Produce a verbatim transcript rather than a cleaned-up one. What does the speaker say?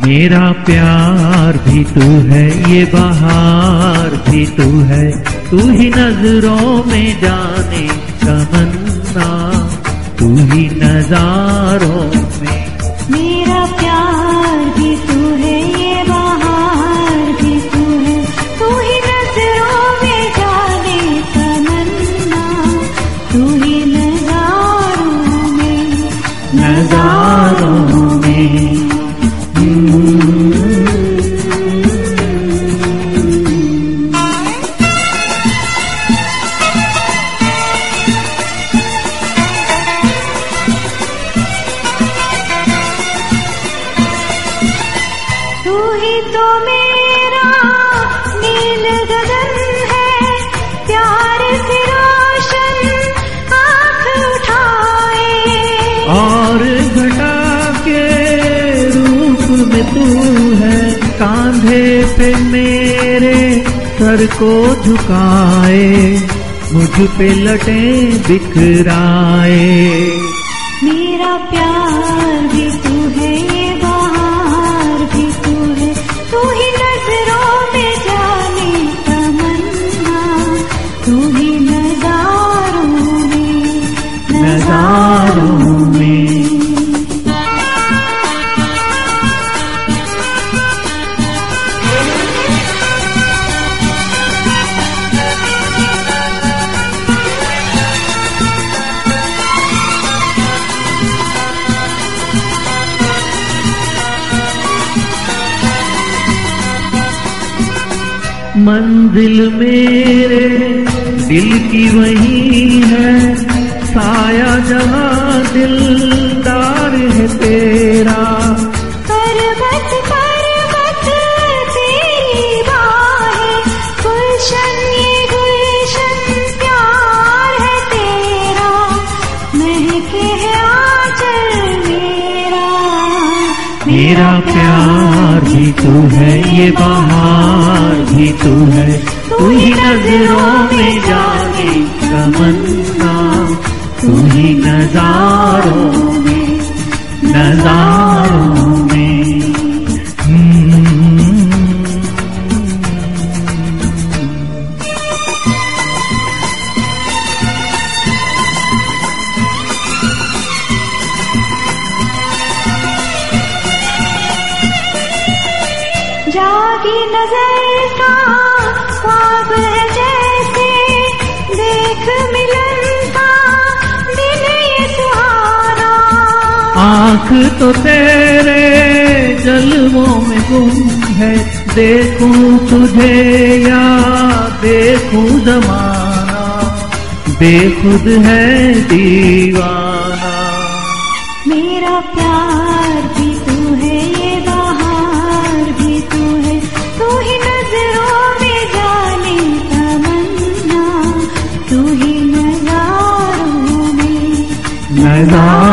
मेरा प्यार भी तू है, ये बहार भी तू है, तू ही नजरों में जाने तमन्ना, तू ही नजारों में। मेरा प्यार भी तू है, ये बहार भी तू है, तू ही नजरों में जाने तमन्ना, तू ही नजारों में, नजारों में। तू ही तो मेरा नील गगन है, प्यार से रोशन आँख उठाए, और घटा के रूप में तू है, कांधे पे मेरे सर को झुकाए, मुझ पे लटे बिखराए। मेरा प्यार भी तू है, ये बहार भी तू है, तू ही नजरों में जाने तमन्ना, तू ही नजारों में, नजारों में। मंजिल मेरे दिल की वही है, साया जहाँ दिलदार है तेरा, पर्वत पर्वत तेरी बाहें, गुलशन ये गुलशन प्यार है तेरा, महके है आंचल मेरा। मेरा प्यार भी तू है, ये बहार भी तू है, तू ही नजरों में जाने तमन्ना, तू ही नजारों में, नजारों में। जागी नजर का ख्वाब है जैसे, देख मिलन का दिन ये सुहाना, आँख तो तेरे जलवों में गुम है, देखूं तुझे या देखूं जमाना, बेखुद है दीवाना। मेरा प्यार भी तू है, ये बहार भी तू है, तू ही नजरों में जाने तमन्ना, तू ही नजारों में, नजारों